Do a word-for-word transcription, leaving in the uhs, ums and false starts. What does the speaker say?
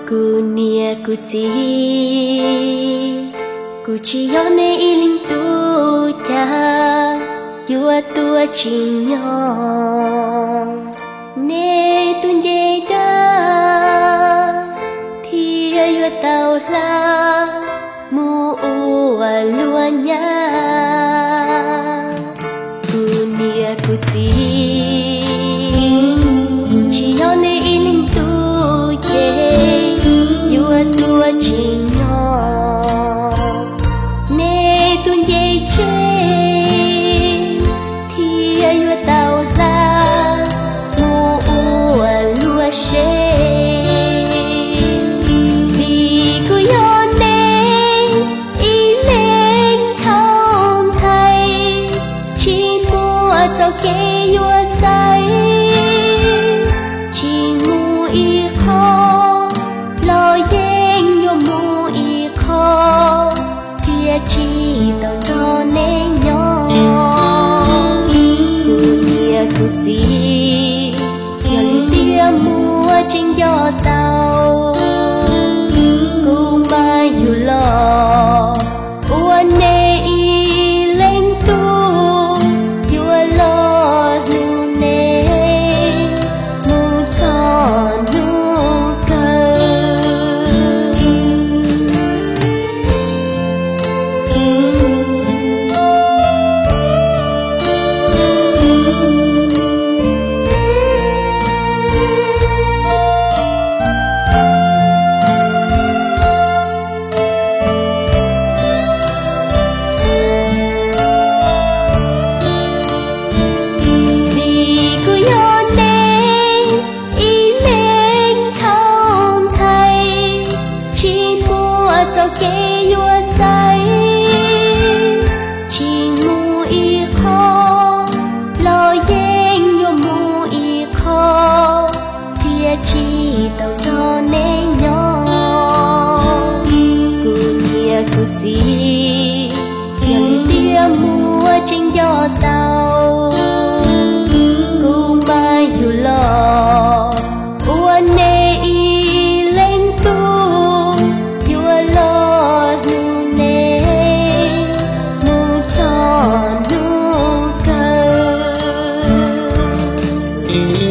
Ku nia ku chi Ku chi yo ne ilim tu cha Yua tua chi nhỏ Ne tu ye da Thì yua tao la Mu ua lua nha Ku nia ku chi Ku chi yo ne ilim tu che Yua tua chi nhỏ Ne tu ye che Thì yua tao la Mu ua lua she Vì ku yo ne y lên không thay Chỉ mua cho kê yua say Chỉ ngu y khó Lo yên yo mu y khó Thia chi tao cho nên nhỏ Ku nia ku chi Yo li tia mua trên gió tao Ku ma yu lo Ua ne y lên tu Yua lo lu ne Mu cho nu cơ Vì ku yo ne y lên không thay Chỉ mua cho kê yua say Chỉ ngu y khó Lo yên yo mu y khó Thia chi tao cho nên nhỏ Ku nia ku chi Yo li tia mua trên gió tao Ku ma yu lo Ua ne y lên tu Yua lo lu ne Mu cho nu cơ